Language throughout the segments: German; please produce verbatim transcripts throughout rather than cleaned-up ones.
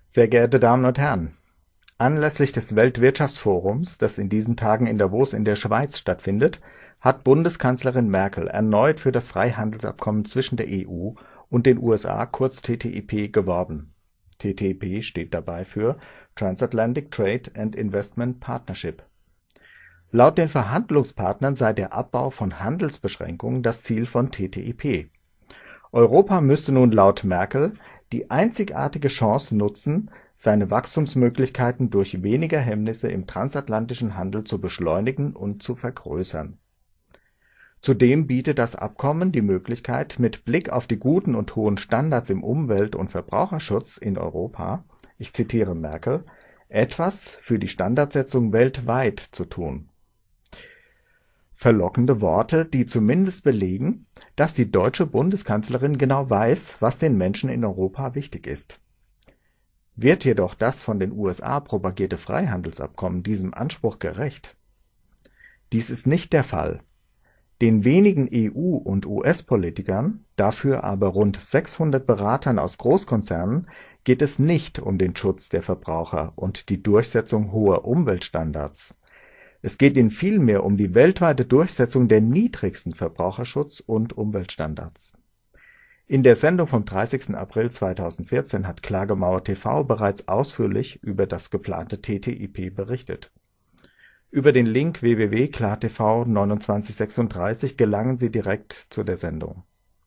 Sehr geehrte Damen und Herren, anlässlich des Weltwirtschaftsforums, das in diesen Tagen in Davos in der Schweiz stattfindet, hat Bundeskanzlerin Merkel erneut für das Freihandelsabkommen zwischen der E U und den U S A, kurz T T I P, geworben. T T I P steht dabei für Transatlantic Trade and Investment Partnership. Laut den Verhandlungspartnern sei der Abbau von Handelsbeschränkungen das Ziel von T T I P. Europa müsste nun laut Merkel die einzigartige Chance nutzen, seine Wachstumsmöglichkeiten durch weniger Hemmnisse im transatlantischen Handel zu beschleunigen und zu vergrößern. Zudem bietet das Abkommen die Möglichkeit, mit Blick auf die guten und hohen Standards im Umwelt- und Verbraucherschutz in Europa, ich zitiere Merkel, etwas für die Standardsetzung weltweit zu tun. Verlockende Worte, die zumindest belegen, dass die deutsche Bundeskanzlerin genau weiß, was den Menschen in Europa wichtig ist. Wird jedoch das von den U S A propagierte Freihandelsabkommen diesem Anspruch gerecht? Dies ist nicht der Fall. Den wenigen E U- und U S-Politikern, dafür aber rund sechshundert Beratern aus Großkonzernen, geht es nicht um den Schutz der Verbraucher und die Durchsetzung hoher Umweltstandards. Es geht ihnen vielmehr um die weltweite Durchsetzung der niedrigsten Verbraucherschutz- und Umweltstandards. In der Sendung vom dreißigsten April zweitausendvierzehn hat Klagemauer T V bereits ausführlich über das geplante T T I P berichtet. Über den Link w w w punkt klar T V neunundzwanzig sechsunddreißig gelangen Sie direkt zu der Sendung.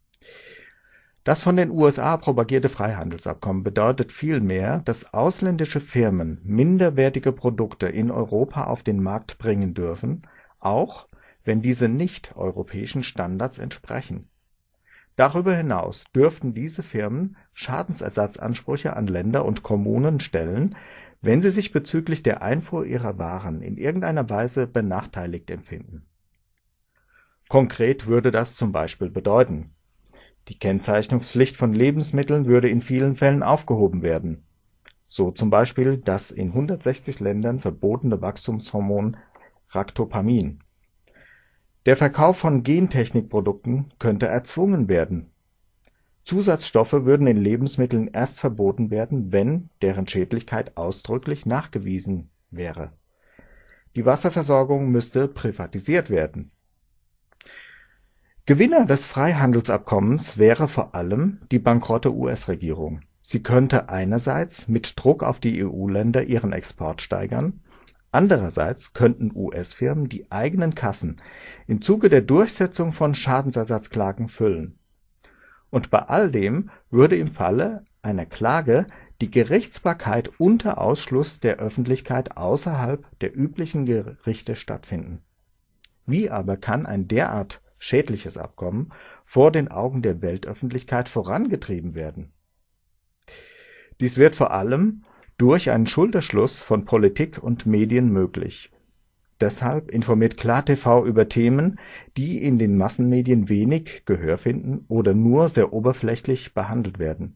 Das von den U S A propagierte Freihandelsabkommen bedeutet vielmehr, dass ausländische Firmen minderwertige Produkte in Europa auf den Markt bringen dürfen, auch wenn diese nicht europäischen Standards entsprechen. Darüber hinaus dürften diese Firmen Schadensersatzansprüche an Länder und Kommunen stellen, wenn sie sich bezüglich der Einfuhr ihrer Waren in irgendeiner Weise benachteiligt empfinden. Konkret würde das zum Beispiel bedeuten: Die Kennzeichnungspflicht von Lebensmitteln würde in vielen Fällen aufgehoben werden, so zum Beispiel das in hundertsechzig Ländern verbotene Wachstumshormon Ractopamin. Der Verkauf von Gentechnikprodukten könnte erzwungen werden. Zusatzstoffe würden in Lebensmitteln erst verboten werden, wenn deren Schädlichkeit ausdrücklich nachgewiesen wäre. Die Wasserversorgung müsste privatisiert werden. Gewinner des Freihandelsabkommens wäre vor allem die bankrotte U S-Regierung. Sie könnte einerseits mit Druck auf die E U-Länder ihren Export steigern, andererseits könnten U S-Firmen die eigenen Kassen im Zuge der Durchsetzung von Schadensersatzklagen füllen. Und bei all dem würde im Falle einer Klage die Gerichtsbarkeit unter Ausschluss der Öffentlichkeit außerhalb der üblichen Gerichte stattfinden. Wie aber kann ein derart schädliches Abkommen vor den Augen der Weltöffentlichkeit vorangetrieben werden? Dies wird vor allem durch einen Schulterschluss von Politik und Medien möglich. Deshalb informiert klar T V über Themen, die in den Massenmedien wenig Gehör finden oder nur sehr oberflächlich behandelt werden.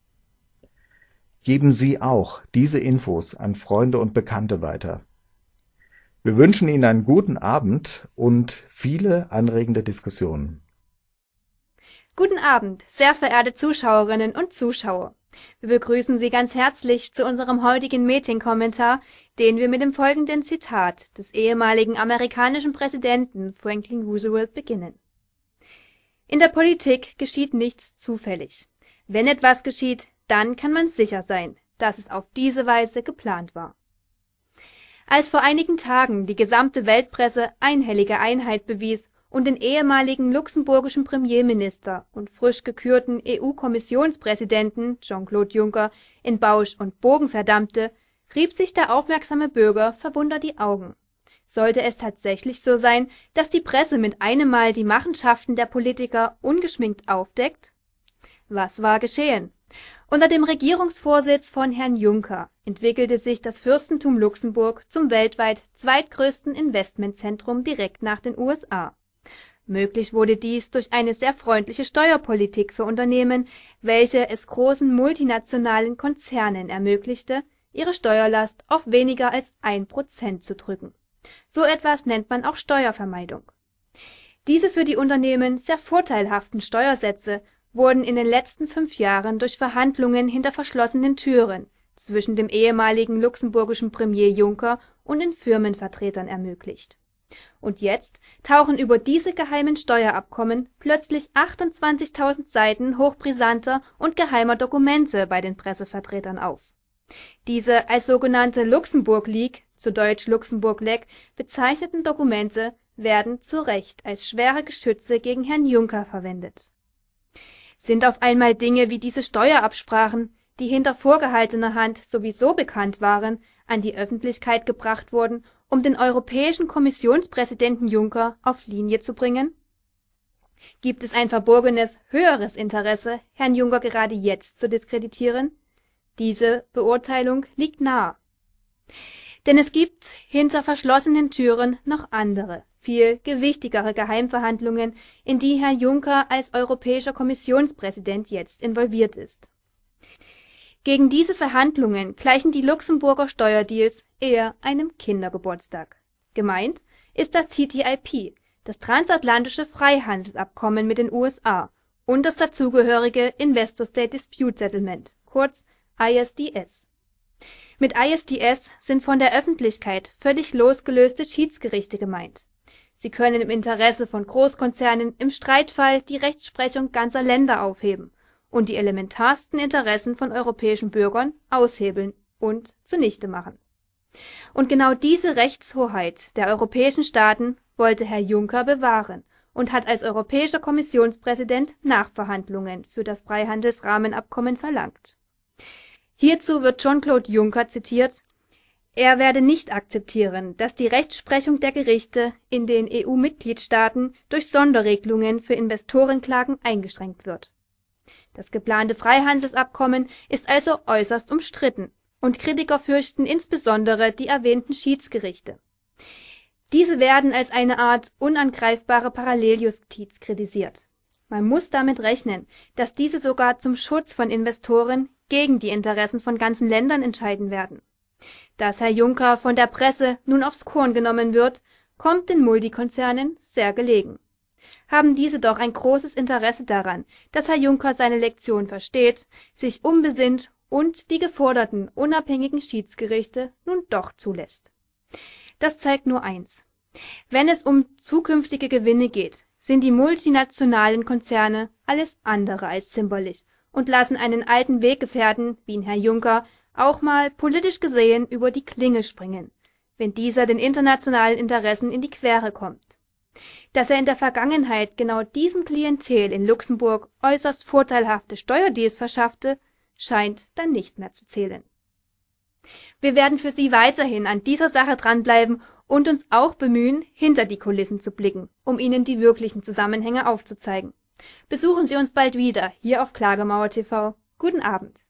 Geben Sie auch diese Infos an Freunde und Bekannte weiter. Wir wünschen Ihnen einen guten Abend und viele anregende Diskussionen. Guten Abend, sehr verehrte Zuschauerinnen und Zuschauer. Wir begrüßen Sie ganz herzlich zu unserem heutigen Meeting-Kommentar, den wir mit dem folgenden Zitat des ehemaligen amerikanischen Präsidenten Franklin Roosevelt beginnen. In der Politik geschieht nichts zufällig. Wenn etwas geschieht, dann kann man sicher sein, dass es auf diese Weise geplant war. Als vor einigen Tagen die gesamte Weltpresse einhellige Einheit bewies und den ehemaligen luxemburgischen Premierminister und frisch gekürten E U-Kommissionspräsidenten Jean-Claude Juncker in Bausch und Bogen verdammte, rieb sich der aufmerksame Bürger verwundert die Augen. Sollte es tatsächlich so sein, dass die Presse mit einem Mal die Machenschaften der Politiker ungeschminkt aufdeckt? Was war geschehen? Unter dem Regierungsvorsitz von Herrn Juncker entwickelte sich das Fürstentum Luxemburg zum weltweit zweitgrößten Investmentzentrum direkt nach den U S A. Möglich wurde dies durch eine sehr freundliche Steuerpolitik für Unternehmen, welche es großen multinationalen Konzernen ermöglichte, ihre Steuerlast auf weniger als ein Prozent zu drücken. So etwas nennt man auch Steuervermeidung. Diese für die Unternehmen sehr vorteilhaften Steuersätze wurden in den letzten fünf Jahren durch Verhandlungen hinter verschlossenen Türen zwischen dem ehemaligen luxemburgischen Premier Juncker und den Firmenvertretern ermöglicht. Und jetzt tauchen über diese geheimen Steuerabkommen plötzlich achtundzwanzigtausend Seiten hochbrisanter und geheimer Dokumente bei den Pressevertretern auf. Diese als sogenannte Luxemburg-Leak, zu Deutsch Luxemburg-Leck, bezeichneten Dokumente werden zu Recht als schwere Geschütze gegen Herrn Juncker verwendet. Sind auf einmal Dinge wie diese Steuerabsprachen, die hinter vorgehaltener Hand sowieso bekannt waren, an die Öffentlichkeit gebracht worden, um den europäischen Kommissionspräsidenten Juncker auf Linie zu bringen? Gibt es ein verborgenes, höheres Interesse, Herrn Juncker gerade jetzt zu diskreditieren? Diese Beurteilung liegt nahe. Denn es gibt hinter verschlossenen Türen noch andere, viel gewichtigere Geheimverhandlungen, in die Herr Juncker als europäischer Kommissionspräsident jetzt involviert ist. Gegen diese Verhandlungen gleichen die Luxemburger Steuerdeals eher einem Kindergeburtstag. Gemeint ist das T T I P, das transatlantische Freihandelsabkommen mit den U S A, und das dazugehörige Investor-State Dispute Settlement, kurz I S D S. Mit I S D S sind von der Öffentlichkeit völlig losgelöste Schiedsgerichte gemeint. Sie können im Interesse von Großkonzernen im Streitfall die Rechtsprechung ganzer Länder aufheben und die elementarsten Interessen von europäischen Bürgern aushebeln und zunichte machen. Und genau diese Rechtshoheit der europäischen Staaten wollte Herr Juncker bewahren und hat als europäischer Kommissionspräsident Nachverhandlungen für das Freihandelsrahmenabkommen verlangt. Hierzu wird Jean-Claude Juncker zitiert: Er werde nicht akzeptieren, dass die Rechtsprechung der Gerichte in den E U-Mitgliedstaaten durch Sonderregelungen für Investorenklagen eingeschränkt wird. Das geplante Freihandelsabkommen ist also äußerst umstritten, und Kritiker fürchten insbesondere die erwähnten Schiedsgerichte. Diese werden als eine Art unangreifbare Paralleljustiz kritisiert. Man muss damit rechnen, dass diese sogar zum Schutz von Investoren gegen die Interessen von ganzen Ländern entscheiden werden. Dass Herr Juncker von der Presse nun aufs Korn genommen wird, kommt den Multikonzernen sehr gelegen. Haben diese doch ein großes Interesse daran, dass Herr Juncker seine Lektion versteht, sich umbesinnt und die geforderten unabhängigen Schiedsgerichte nun doch zulässt. Das zeigt nur eins: Wenn es um zukünftige Gewinne geht, sind die multinationalen Konzerne alles andere als zimperlich und lassen einen alten Weggefährten wie Herr Juncker auch mal politisch gesehen über die Klinge springen, wenn dieser den internationalen Interessen in die Quere kommt. Dass er in der Vergangenheit genau diesem Klientel in Luxemburg äußerst vorteilhafte Steuerdeals verschaffte, scheint dann nicht mehr zu zählen. Wir werden für Sie weiterhin an dieser Sache dranbleiben und uns auch bemühen, hinter die Kulissen zu blicken, um Ihnen die wirklichen Zusammenhänge aufzuzeigen. Besuchen Sie uns bald wieder hier auf Klagemauer T V. Guten Abend.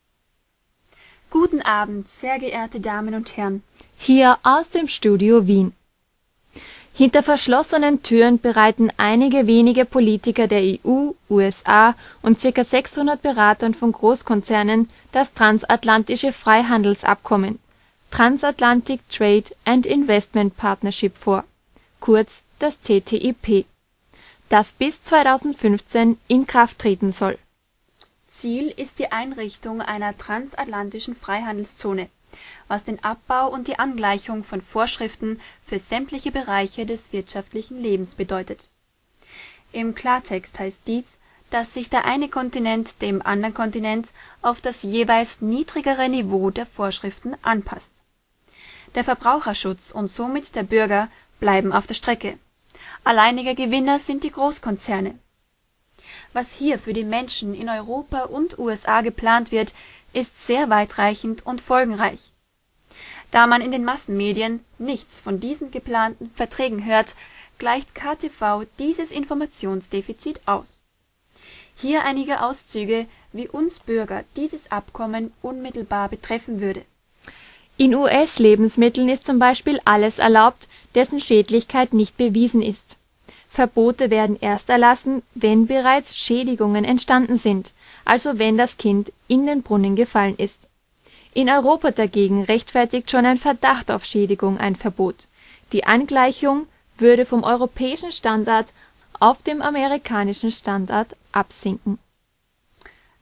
Guten Abend, sehr geehrte Damen und Herren, hier aus dem Studio Wien. Hinter verschlossenen Türen bereiten einige wenige Politiker der E U, U S A und ca. sechshundert Beratern von Großkonzernen das transatlantische Freihandelsabkommen Transatlantic Trade and Investment Partnership vor, kurz das T T I P, das bis zweitausendfünfzehn in Kraft treten soll. Ziel ist die Einrichtung einer transatlantischen Freihandelszone, was den Abbau und die Angleichung von Vorschriften für sämtliche Bereiche des wirtschaftlichen Lebens bedeutet. Im Klartext heißt dies, dass sich der eine Kontinent dem anderen Kontinent auf das jeweils niedrigere Niveau der Vorschriften anpasst. Der Verbraucherschutz und somit der Bürger bleiben auf der Strecke. Alleinige Gewinner sind die Großkonzerne. Was hier für die Menschen in Europa und U S A geplant wird, ist sehr weitreichend und folgenreich. Da man in den Massenmedien nichts von diesen geplanten Verträgen hört, gleicht K T V dieses Informationsdefizit aus. Hier einige Auszüge, wie uns Bürger dieses Abkommen unmittelbar betreffen würde. In U S-Lebensmitteln ist zum Beispiel alles erlaubt, dessen Schädlichkeit nicht bewiesen ist. Verbote werden erst erlassen, wenn bereits Schädigungen entstanden sind, also wenn das Kind in den Brunnen gefallen ist. In Europa dagegen rechtfertigt schon ein Verdacht auf Schädigung ein Verbot. Die Angleichung würde vom europäischen Standard auf dem amerikanischen Standard absinken.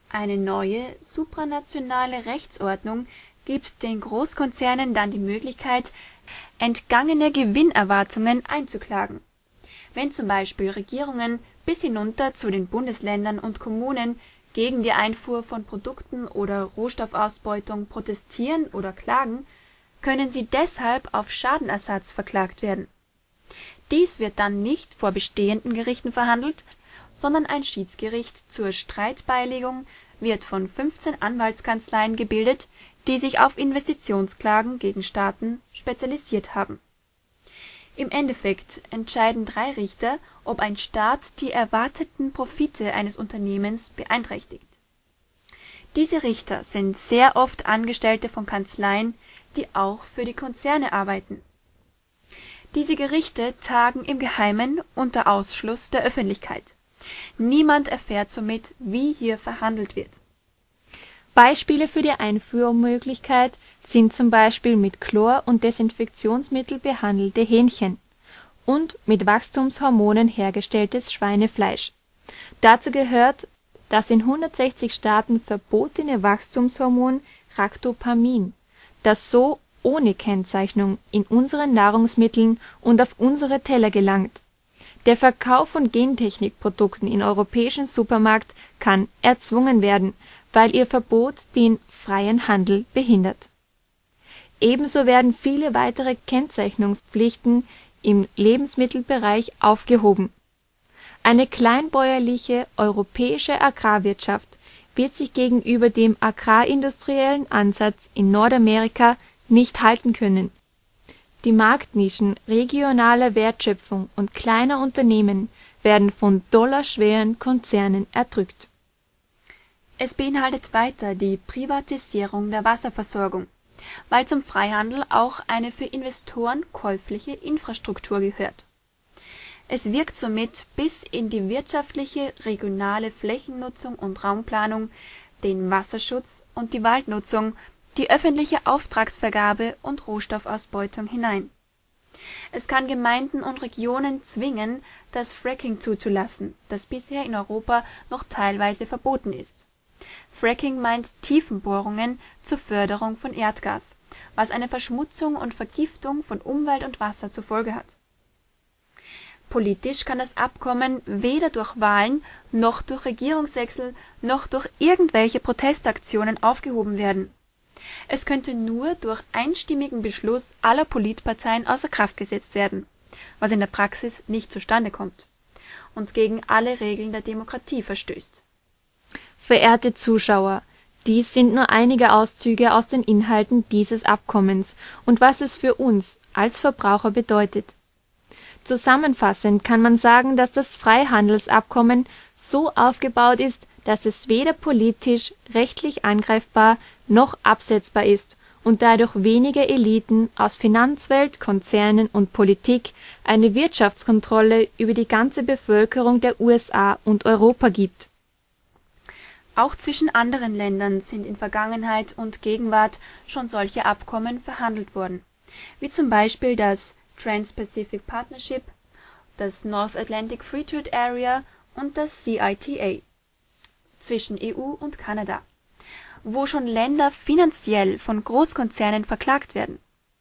Eine neue, supranationale Rechtsordnung gibt den Großkonzernen dann die Möglichkeit, entgangene Gewinnerwartungen einzuklagen. Wenn zum Beispiel Regierungen bis hinunter zu den Bundesländern und Kommunen gegen die Einfuhr von Produkten oder Rohstoffausbeutung protestieren oder klagen, können sie deshalb auf Schadenersatz verklagt werden. Dies wird dann nicht vor bestehenden Gerichten verhandelt, sondern ein Schiedsgericht zur Streitbeilegung wird von fünfzehn Anwaltskanzleien gebildet, die sich auf Investitionsklagen gegen Staaten spezialisiert haben. Im Endeffekt entscheiden drei Richter, ob ein Staat die erwarteten Profite eines Unternehmens beeinträchtigt. Diese Richter sind sehr oft Angestellte von Kanzleien, die auch für die Konzerne arbeiten. Diese Gerichte tagen im Geheimen unter Ausschluss der Öffentlichkeit. Niemand erfährt somit, wie hier verhandelt wird. Beispiele für die Einfuhrmöglichkeit sind zum Beispiel mit Chlor und Desinfektionsmittel behandelte Hähnchen und mit Wachstumshormonen hergestelltes Schweinefleisch. Dazu gehört das in hundertsechzig Staaten verbotene Wachstumshormon Ractopamin, das so ohne Kennzeichnung in unseren Nahrungsmitteln und auf unsere Teller gelangt. Der Verkauf von Gentechnikprodukten in europäischen Supermärkten kann erzwungen werden, weil ihr Verbot den freien Handel behindert. Ebenso werden viele weitere Kennzeichnungspflichten im Lebensmittelbereich aufgehoben. Eine kleinbäuerliche europäische Agrarwirtschaft wird sich gegenüber dem agrarindustriellen Ansatz in Nordamerika nicht halten können. Die Marktnischen regionaler Wertschöpfung und kleiner Unternehmen werden von dollarschweren Konzernen erdrückt. Es beinhaltet weiter die Privatisierung der Wasserversorgung, weil zum Freihandel auch eine für Investoren käufliche Infrastruktur gehört. Es wirkt somit bis in die wirtschaftliche regionale Flächennutzung und Raumplanung, den Wasserschutz und die Waldnutzung, die öffentliche Auftragsvergabe und Rohstoffausbeutung hinein. Es kann Gemeinden und Regionen zwingen, das Fracking zuzulassen, das bisher in Europa noch teilweise verboten ist. Fracking meint Tiefenbohrungen zur Förderung von Erdgas, was eine Verschmutzung und Vergiftung von Umwelt und Wasser zur Folge hat. Politisch kann das Abkommen weder durch Wahlen noch durch Regierungswechsel noch durch irgendwelche Protestaktionen aufgehoben werden. Es könnte nur durch einstimmigen Beschluss aller Politparteien außer Kraft gesetzt werden, was in der Praxis nicht zustande kommt und gegen alle Regeln der Demokratie verstößt. Verehrte Zuschauer, dies sind nur einige Auszüge aus den Inhalten dieses Abkommens und was es für uns als Verbraucher bedeutet. Zusammenfassend kann man sagen, dass das Freihandelsabkommen so aufgebaut ist, dass es weder politisch, rechtlich angreifbar noch absetzbar ist und dadurch wenige Eliten aus Finanzwelt, Konzernen und Politik eine Wirtschaftskontrolle über die ganze Bevölkerung der U S A und Europa gibt. Auch zwischen anderen Ländern sind in Vergangenheit und Gegenwart schon solche Abkommen verhandelt worden, wie zum Beispiel das Trans-Pacific Partnership, das North Atlantic Free Trade Area und das C I T A zwischen E U und Kanada, wo schon Länder finanziell von Großkonzernen verklagt werden.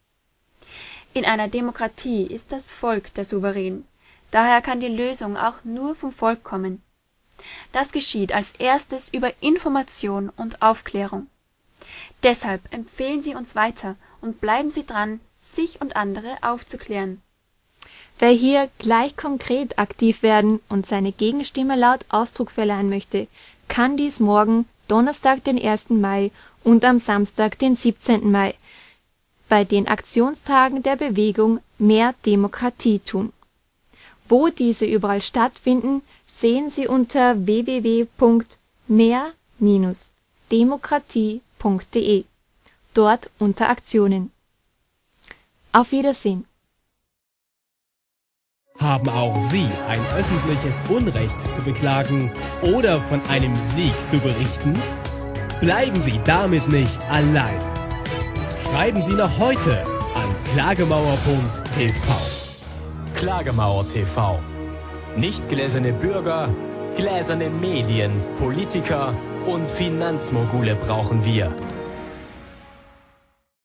In einer Demokratie ist das Volk der Souverän, daher kann die Lösung auch nur vom Volk kommen. Das geschieht als erstes über Information und Aufklärung. Deshalb empfehlen Sie uns weiter und bleiben Sie dran, sich und andere aufzuklären. Wer hier gleich konkret aktiv werden und seine Gegenstimme laut Ausdruck verleihen möchte, kann dies morgen, Donnerstag, den ersten Mai und am Samstag, den siebzehnten Mai, bei den Aktionstagen der Bewegung Mehr Demokratie tun. Wo diese überall stattfinden, sehen Sie unter w w w punkt mehr Bindestrich demokratie punkt de, dort unter Aktionen. Auf Wiedersehen. Haben auch Sie ein öffentliches Unrecht zu beklagen oder von einem Sieg zu berichten? Bleiben Sie damit nicht allein. Schreiben Sie noch heute an klagemauer punkt t v. Klagemauer T V. Nicht gläserne Bürger, gläserne Medien, Politiker Und Finanzmogule brauchen wir.